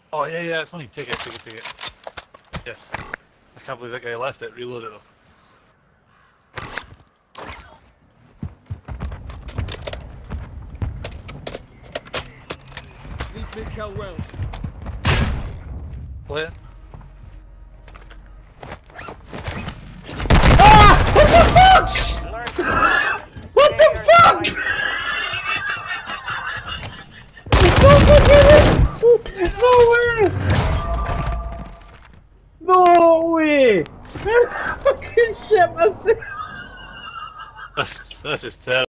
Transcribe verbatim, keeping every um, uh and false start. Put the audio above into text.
Oh yeah, yeah, it's money. Take it, take it, take it. Yes. I can't believe that guy left it. Reload it though. Need mid-cal rounds. Play it. Ah! What the fuck? What the fuck? No way! No way! I fucking shit myself! That's, that's just terrible.